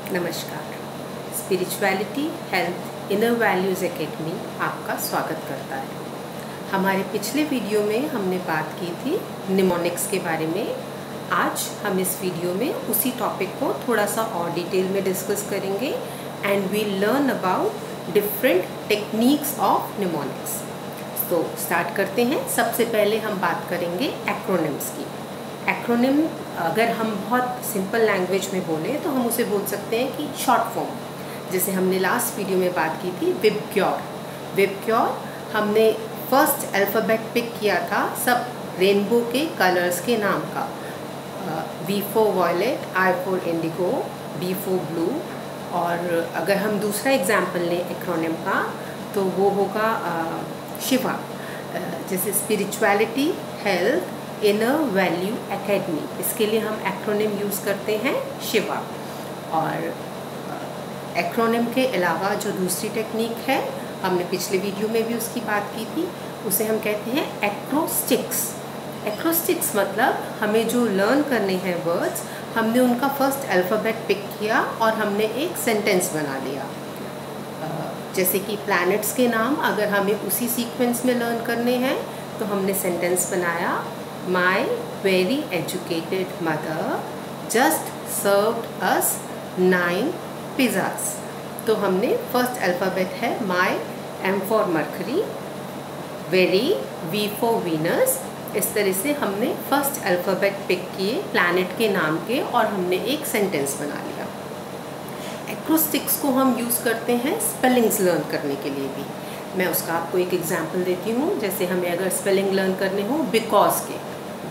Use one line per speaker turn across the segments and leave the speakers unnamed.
नमस्कार। Spirituality health inner values academy आपका स्वागत करता है। हमारे पिछले वीडियो में हमने बात की थी निमोनिक्स के बारे में। आज हम इस वीडियो में उसी टॉपिक को थोड़ा सा और डिटेल में डिस्कस करेंगे and we learn about different techniques of mnemonics. तो स्टार्ट करते हैं। सबसे पहले हम बात करेंगे एक्रोनिम्स की। एक्रोनिम अगर हम बहुत सिंपल लैंग्वेज में बोले तो हम उसे बोल सकते हैं कि शॉर्ट फॉर्म। जैसे हमने लास्ट वीडियो में बात की थी विबग्योर। विबग्योर हमने फर्स्ट अल्फ़ाबेट पिक किया था सब रेनबो के कलर्स के नाम का। V for violet, I for indigo, B for blue. और अगर हम दूसरा एग्जाम्पल लें एक्रोनिम का तो वो होगा शिवा। जैसे spirituality health inner value academy, इसके लिए हम एक्रोनिम यूज़ करते हैं शिवा। और एक्रोनिम के अलावा जो दूसरी टेक्निक है, हमने पिछले वीडियो में भी उसकी बात की थी, उसे हम कहते हैं एक्रोस्टिक्स। एक्रोस्टिक्स मतलब हमें जो लर्न करने हैं वर्ड्स, हमने उनका फर्स्ट अल्फ़ाबेट पिक किया और हमने एक सेंटेंस बना लिया। जैसे कि प्लैनेट्स के नाम अगर हमें उसी सीक्वेंस में लर्न करने हैं तो हमने सेंटेंस बनाया, My very educated mother just served us 9 pizzas। तो हमने फर्स्ट अल्फ़ाबेट है My, M for Mercury, very, V for Venus। इस तरह से हमने फर्स्ट अल्फ़ाबेट पिक किए प्लैनेट के नाम के और हमने एक सेंटेंस बना लिया। एक्रोस्टिक्स को हम यूज़ करते हैं स्पेलिंग्स लर्न करने के लिए भी। मैं उसका आपको एक एग्जांपल देती हूँ। जैसे हमें अगर स्पेलिंग लर्न करने हो बिकॉज के,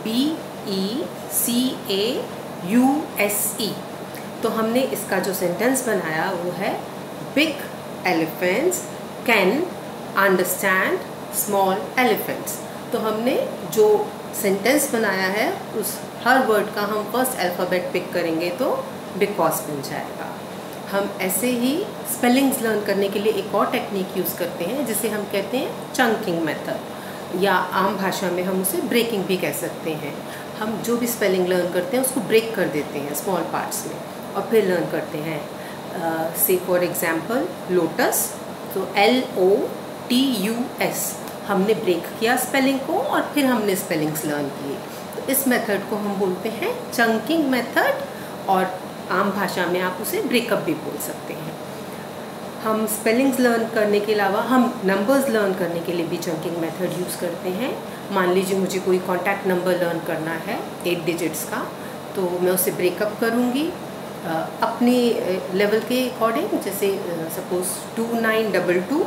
BECAUSE, तो हमने इसका जो सेंटेंस बनाया वो है big elephants can understand small elephants. तो हमने जो सेंटेंस बनाया है उस हर वर्ड का हम फर्स्ट अल्फ़ाबेट पिक करेंगे तो बिकॉज बन जाएगा। हम ऐसे ही स्पेलिंग्स लर्न करने के लिए एक और टेक्निक यूज़ करते हैं जिसे हम कहते हैं चंकिंग मेथड, या आम भाषा में हम उसे ब्रेकिंग भी कह सकते हैं। हम जो भी स्पेलिंग लर्न करते हैं उसको ब्रेक कर देते हैं स्मॉल पार्ट्स में और फिर लर्न करते हैं। से फॉर एग्जांपल लोटस, तो LOTUS हमने ब्रेक किया स्पेलिंग को और फिर हमने स्पेलिंग्स लर्न किए। तो इस मेथड को हम बोलते हैं चंकिंग मेथड, और आम भाषा में आप उसे ब्रेकअप भी बोल सकते हैं। हम स्पेलिंग्स लर्न करने के अलावा हम नंबर्स लर्न करने के लिए भी चंकिंग मेथड यूज़ करते हैं। मान लीजिए मुझे कोई कॉन्टैक्ट नंबर लर्न करना है 8 डिजिट्स का, तो मैं उसे ब्रेकअप करूँगी अपनी लेवल के अकॉर्डिंग। जैसे सपोज़ 2922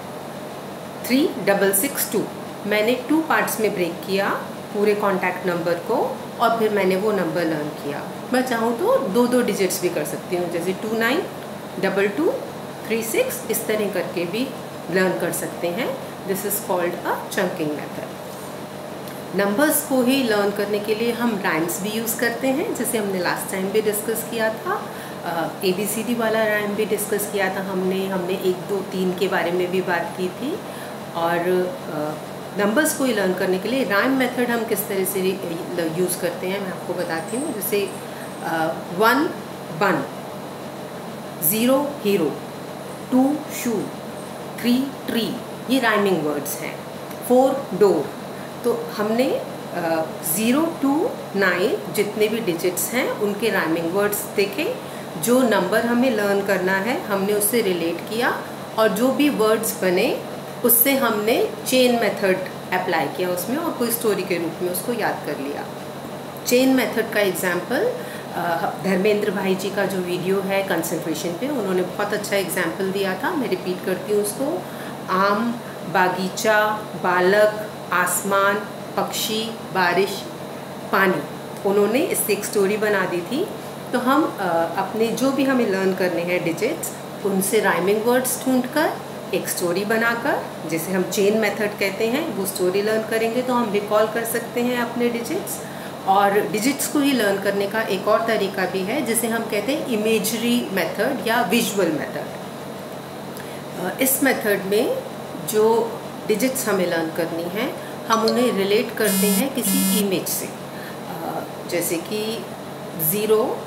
3662, मैंने 2 पार्ट्स में ब्रेक किया पूरे कॉन्टैक्ट नंबर को और फिर मैंने वो नंबर लर्न किया। मैं चाहूँ तो 2 डिजिट्स भी कर सकती हूँ, जैसे 2922 36, इस तरह करके भी लर्न कर सकते हैं। This is called a chunking method. Numbers को ही लर्न करने के लिए हम राइम्स भी यूज़ करते हैं, जैसे हमने लास्ट टाइम भी डिस्कस किया था। ABCD वाला राइम भी डिस्कस किया था हमने 1 2 3 के बारे में भी बात की थी। और नंबर्स को ही लर्न करने के लिए राइम मेथड हम किस तरह से यूज़ करते हैं मैं आपको बताती हूँ। जैसे 1 बन, 0 हीरो, 2 शू, 3 ट्री, ये राइमिंग वर्ड्स हैं। 4 डोर। तो हमने 0 to 9 जितने भी डिजिट्स हैं उनके राइमिंग वर्ड्स देखे। जो नंबर हमें लर्न करना है हमने उससे रिलेट किया और जो भी वर्ड्स बने उससे हमने चेन मेथड अप्लाई किया उसमें और कोई स्टोरी के रूप में उसको याद कर लिया। चेन मेथड का एग्जाम्पल धर्मेंद्र भाई जी का जो वीडियो है कंसंट्रेशन पे, उन्होंने बहुत अच्छा एग्जाम्पल दिया था। मैं रिपीट करती हूँ उसको। आम, बागीचा, बालक, आसमान, पक्षी, बारिश, पानी। उन्होंने इससे एक स्टोरी बना दी थी। तो हम अपने जो भी हमें लर्न करने हैं डिजिट्स, उनसे राइमिंग वर्ड्स ढूंढकर एक स्टोरी बनाकर, जिसे हम चेन मेथड कहते हैं, वो स्टोरी लर्न करेंगे तो हम रिकॉल कर सकते हैं अपने डिजिट्स। और डिजिट्स को ही लर्न करने का एक और तरीका भी है जिसे हम कहते हैं इमेजरी मेथड या विजुअल मेथड। इस मेथड में जो डिजिट्स हमें लर्न करनी है हम उन्हें रिलेट करते हैं किसी इमेज से। जैसे कि 0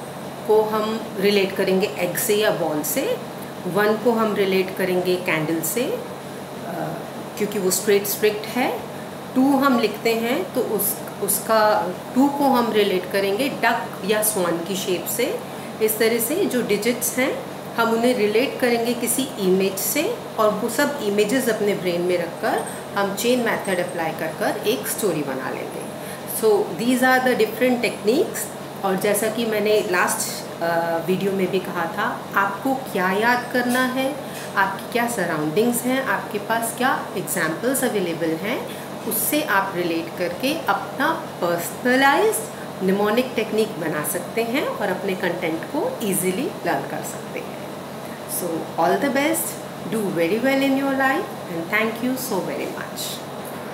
को हम रिलेट करेंगे एग से या बॉल से, 1 को हम रिलेट करेंगे कैंडल से क्योंकि वो स्ट्रिक्ट है। 2 हम लिखते हैं तो उसका 2 को हम रिलेट करेंगे डक या स्वान की शेप से। इस तरह से जो डिजिट्स हैं हम उन्हें रिलेट करेंगे किसी इमेज से, और वो सब इमेजेस अपने ब्रेन में रखकर हम चेन मेथड अप्लाई कर एक स्टोरी बना लेंगे। So these are the different techniques. और जैसा कि मैंने लास्ट वीडियो में भी कहा था, आपको क्या याद करना है, आपकी क्या सराउंडिंग्स हैं, आपके पास क्या एग्जाम्पल्स अवेलेबल हैं, उससे आप रिलेट करके अपना पर्सनलाइज्ड निमोनिक टेक्निक बना सकते हैं और अपने कंटेंट को ईजिली लर्न कर सकते हैं। So all the best, do very well in your life and thank you so very much.